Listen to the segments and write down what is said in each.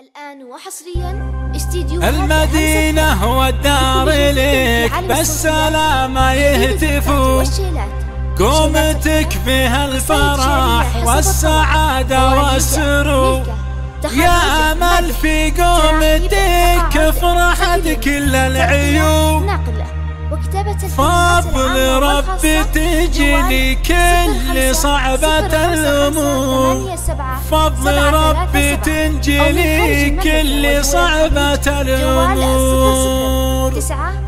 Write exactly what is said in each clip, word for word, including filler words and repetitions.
الآن وحصريا استديو المدينة والدار لك بالسلامة يهتفوا، قومتك فيها الفرح والسعادة والسرور، يا أمل في قومتك فرحت كل العيون، فضل ربي تجيني كل صعبة الأمور، فضل ربي تنجلي كل صعبة الأمور.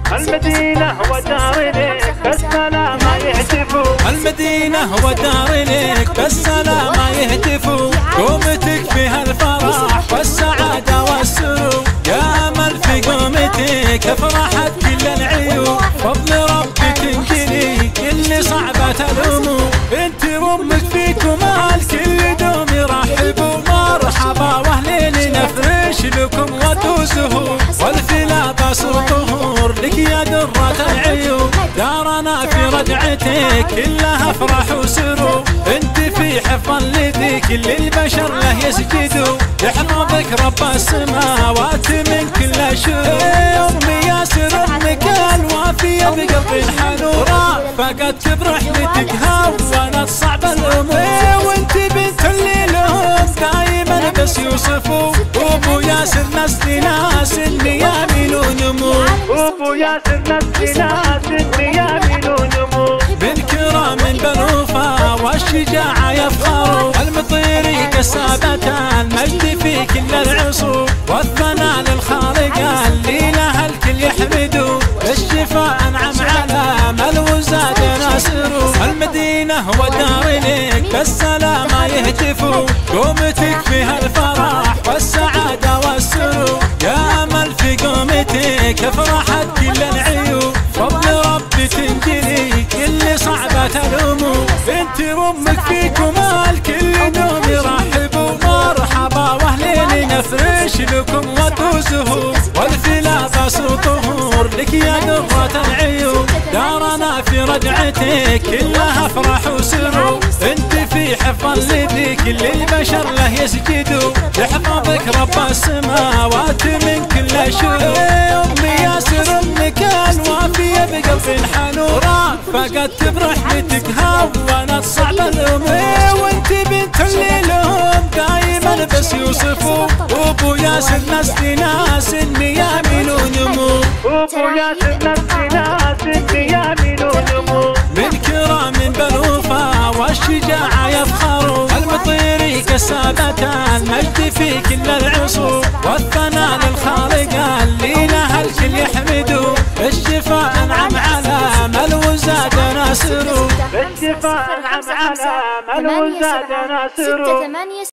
المدينة ودار لك بالسلامة يهتفوا، المدينة ودار لك بالسلامة يهتفوا، قومتك فيها الفرح والسعادة والسرور، يا أمل في قومتك فرحت كل العيون، فضل ربي تنجلي كل صعبة الأمور، انت وامك فيكم الكل دوم يرحبوا، مرحبا واهلين نفرش لكم ورد زهور، والفلا صور طهور لك يا درة العيون، دارنا في رجعتك كلها افراح وسرور، انت في حفظ لذيك للبشر له يسجدوا، يحفظك رب السماوات من كل شرور، امي ياسر امك الوافية بقلب حنون، رافقت برحمتك هونت صعب الامور، وانت بنت اللي لهم دايما بس يوصفوا، ابو ياسر نسل ناس النيامين ونمو، ابو ياسر نسل ناس النيامين ونمو، بالكرام بالوفا والشجاعة يفخروا، المطيري كسابة المجد في كل العصور، والثناء للخالق اللي له الكل يحمدوا، الشفاء انعم على مل وزاد ناصروا، المدينة ودار لك بالسلامة يهتفوا، قومتك فيها الفرح والسعادة والسرور، يا أمل في قومتك فرحت كل العيون، فضل ربي تنجلي كل صعبة الأمور، انت وامك فيكم الكل دوم يرحبوا، مرحبا واهلين نفرش لكم ورد وزهور، والفلا صور طهور لك يا درة العيون، دارنا في رجعتك كلها افراح وسرور، انت في حفظ لذيك للبشر له يسجدوا، يحفظك رب السماوات من كل شرور، امي ياسر امك الوافية بقلب حنون، رافقت برحمتك هونت صعب الامور، وانت بنت اللي لهم دايما بس يوصفوا، ابو ياسر نسل ناس النيامين ونمو، ابو ياسر نسل ناس النيامين ونمو، بالكرام بالوفا والشجاعة يفخروا، المطيري كسابة المجد في كل العصور، والثناء للخالق اللي له الكل يحمدوا، الشفاء انعم على مل وزاد ناصروا، الشفاء انعم على مل وزاد ناصروا.